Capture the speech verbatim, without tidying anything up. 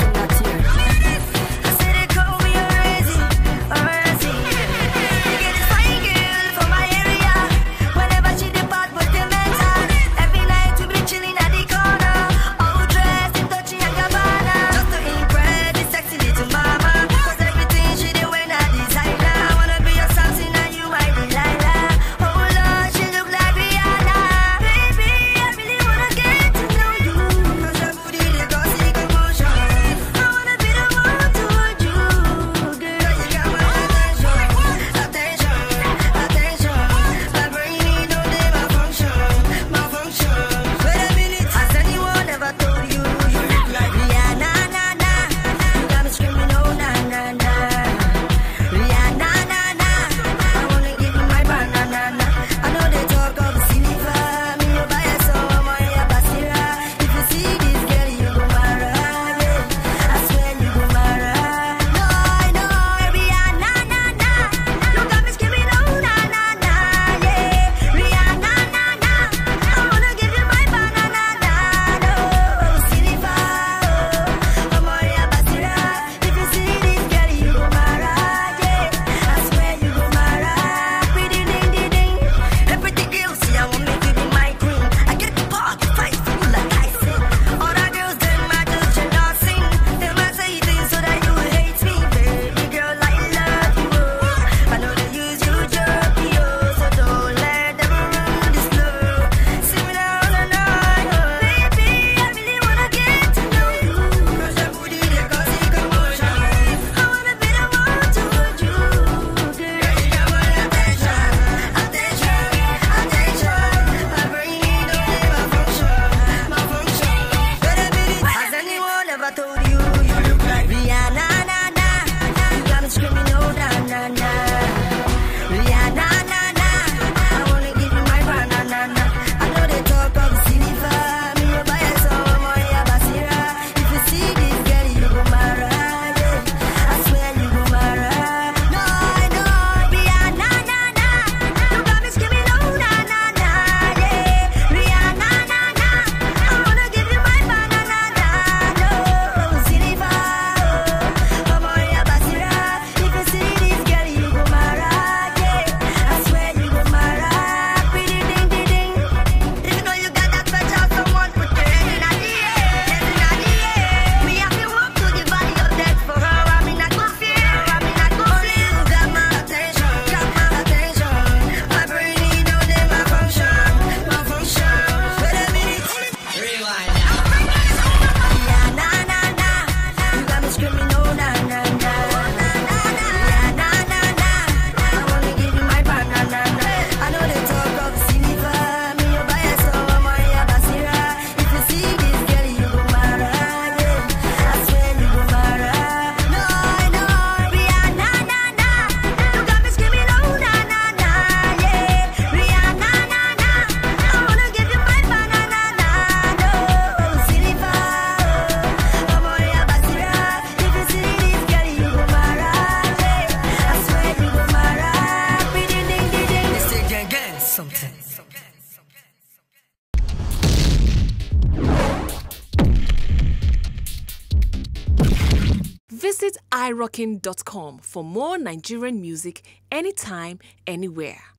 sing that here. I said they call me Orezi, Orezi. They get this fine girl from my area. Whenever she depart with the mentor, every night we be chilling at the corner, all dressed in Dolce and Gabbana, just to impress the sexy little mama. Cause everything she did when I designer. I wanna be your something and you my Delilah. Oh Lord, she look like Rihanna. Baby, I really wanna get to know you. Cause your booty they cause the commotion. I wanna be the one to hold you. Girl, you got my attention, attention, attention. My brain need no day malfunction, malfunction. Wait a minute, has anyone ever told you you look like Rihanna, na na? You got me screaming, oh na na na. Rihanna, na na. I wanna give you my banana, na. I know they talk of silver, me you buy a so I'm on your basira. If you see this girl, you go mara, yeah. I swear you go mara. No, I know Rihanna, na na. You got me screaming, oh na na na, yeah. Rihanna, na na. I wanna give you my banana, na. No, silver, I'm on your basira. If you see this girl, you go mara, yeah. I swear you go mara. Pretty ding ding ding. Hey, pretty girl, see I want me to be my queen. I get the part, fight for you like I sing. Other girls, them I just jealousy. Them I say things so that you hate me. Baby girl, I love you. Oh. I know they use you jerky, oh. So don't let them run this love. See me now all night, oh. Baby, I really wanna get to know you. Cause your booty they cause the commotion. I wanna be the one to hold you. Girl, you got my attention, attention, attention. My brain need no day malfunction, malfunction. Wait a minute, has anyone ever told you you look like Rihanna, na na? You got me screaming, oh na na na. Rihanna, na na. I wanna give you my banana, na. I know they talk of silver, me you buy a so I'm on your basira. If you see this girl, you go mara, yeah. I swear you go mara. No, I know Rihanna, na na. You got me screaming, oh na na na, yeah. Rihanna, na na. I wanna give you my banana, na. No, silver, I'm on your basira. If you see this girl, you go mara, yeah. I swear you go mara. Pretty ding ding ding. If you know you got that special someone, put your head in the air, head in the air. We have to walk to the valley of death for her. I'm in a good fear, I'm in a good fear. You got my attention, got my attention. My brain need no day malfunction, malfunction. Wait a minute, rewind. Yeah, na na na. You got me screaming, oh na na na. Yeah, na na na. I wanna give you my banana, na. I know they talk of silver, me you buy a so I'm on your basira. If you see this girl, you go mara, yeah. I swear you go mara. No, I know Rihanna, na na. You got me screaming, oh na na na, yeah. Rihanna, na na. I wanna give you my banana, na. No, silver, I'm on your basira. If you see this girl, you go mara, yeah. I swear you go mara. Pretty ding ding ding. They say gang gang something. Visit i rockin dot com for more Nigerian music anytime, anywhere.